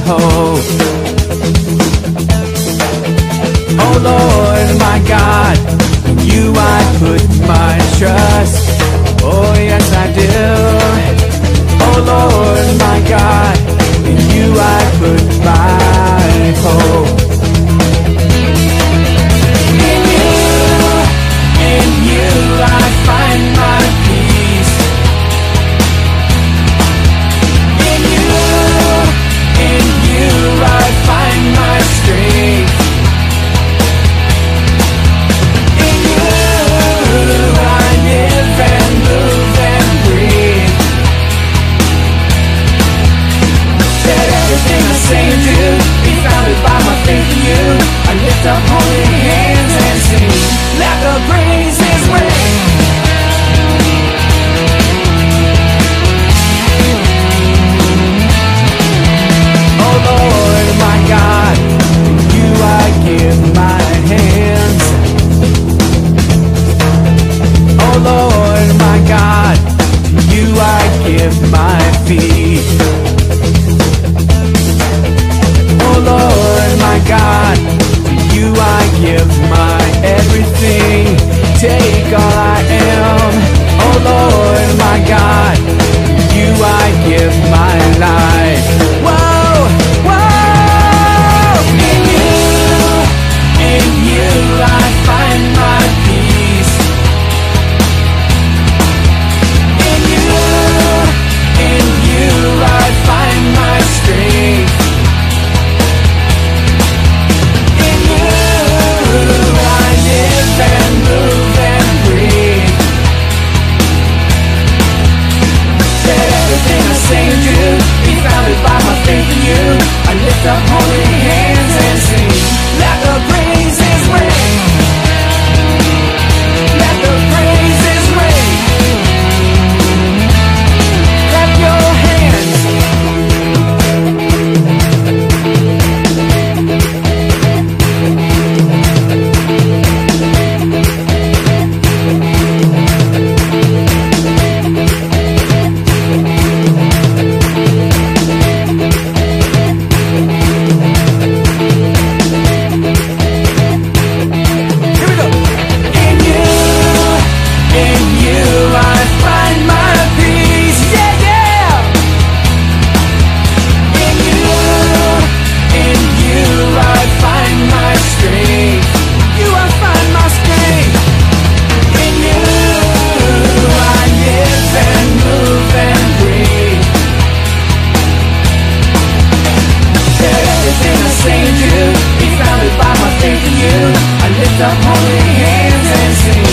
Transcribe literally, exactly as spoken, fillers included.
hope. Oh Lord, my God, in you I put my trust. Oh yes I do. Oh Lord, my God, in you I put my hope. In you, in you I find my peace. In you, in you I find my strength. In you I live and move and breathe. Let everything I say and do be founded by my faith in you. I lift up holy hands and sing, let the praises ring. Oh Lord, my God, in you I give my hands. Oh Lord, my God, to you I give my feet. Oh Lord, my God, to you I give my everything. Take all I am. Oh Lord, my God, to you I give my life. Whoa, whoa! In you, in you I find my peace. In you, in you I find my strength. In you I live and move and breathe. Let everything I say and do be founded by my faith in you. I lift up holy hands and sing, let the praises ring. Let the praises ring. Clap your hands. Here we go. In you, in you I find my peace. Yeah, yeah. In you, in you I find my strength. You I find my strength. In you I live and move and breathe. Let everything I say and do be founded by my faith in you. I lift up holy hands and sing,